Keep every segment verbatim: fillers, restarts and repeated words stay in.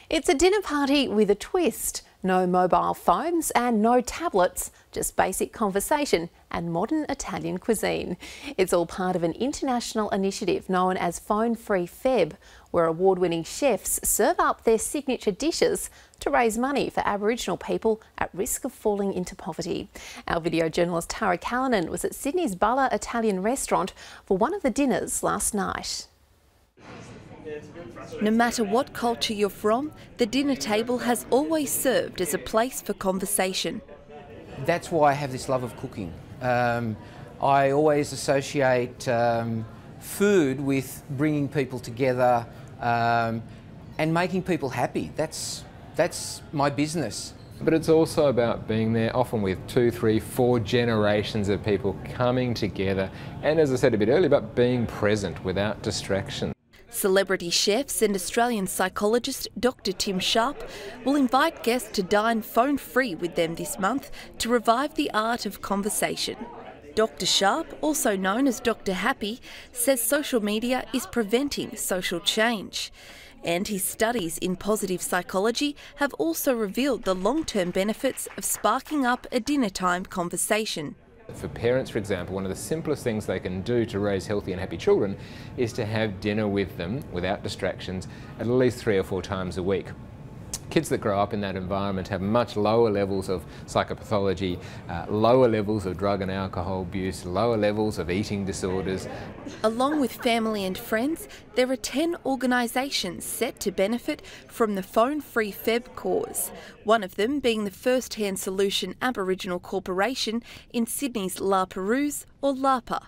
It's a dinner party with a twist. No mobile phones and no tablets, just basic conversation and modern Italian cuisine. It's all part of an international initiative known as Fone Free Feb, where award-winning chefs serve up their signature dishes to raise money for Aboriginal people at risk of falling into poverty. Our video journalist Tara Callinan was at Sydney's Balla Italian restaurant for one of the dinners last night. No matter what culture you're from, the dinner table has always served as a place for conversation. That's why I have this love of cooking. Um, I always associate um, food with bringing people together um, and making people happy. That's, that's my business. But it's also about being there, often with two, three, four generations of people coming together. And as I said a bit earlier, about being present without distraction. Celebrity chefs and Australian psychologist Doctor Tim Sharp will invite guests to dine phone free with them this month to revive the art of conversation. Doctor Sharp, also known as Doctor Happy, says social media is preventing social change. And his studies in positive psychology have also revealed the long-term benefits of sparking up a dinner time conversation. For parents, for example, one of the simplest things they can do to raise healthy and happy children is to have dinner with them without distractions at least three or four times a week. Kids that grow up in that environment have much lower levels of psychopathology, uh, lower levels of drug and alcohol abuse, lower levels of eating disorders. Along with family and friends, there are ten organisations set to benefit from the Fone Free Feb cause, one of them being the First Hand Solution Aboriginal Corporation in Sydney's La Perouse, or Lapa.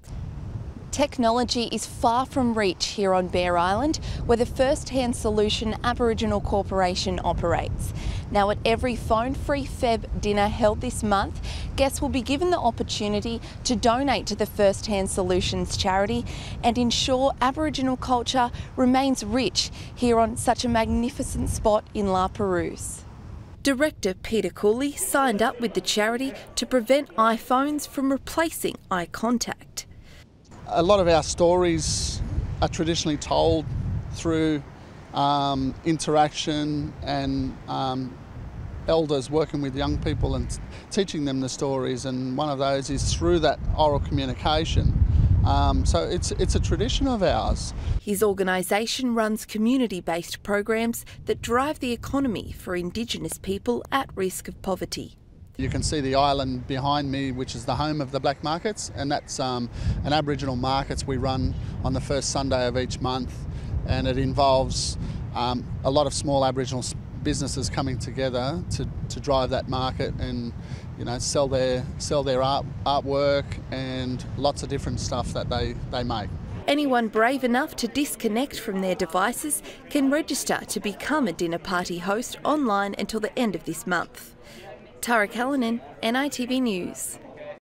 Technology is far from reach here on Bear Island, where the First Hand Solution Aboriginal Corporation operates. Now, at every Fone Free Feb dinner held this month, guests will be given the opportunity to donate to the First Hand Solutions charity and ensure Aboriginal culture remains rich here on such a magnificent spot in La Perouse. Director Peter Cooley signed up with the charity to prevent iPhones from replacing eye contact. A lot of our stories are traditionally told through um, interaction and um, elders working with young people and teaching them the stories, and one of those is through that oral communication. Um, so it's, it's a tradition of ours. His organisation runs community-based programs that drive the economy for Indigenous people at risk of poverty. You can see the island behind me, which is the home of the black markets, and that's um, an Aboriginal markets we run on the first Sunday of each month, and it involves um, a lot of small Aboriginal businesses coming together to, to drive that market and, you know, sell their sell their art artwork and lots of different stuff that they, they make. Anyone brave enough to disconnect from their devices can register to become a dinner party host online until the end of this month. Tara Callinan, N I T V News.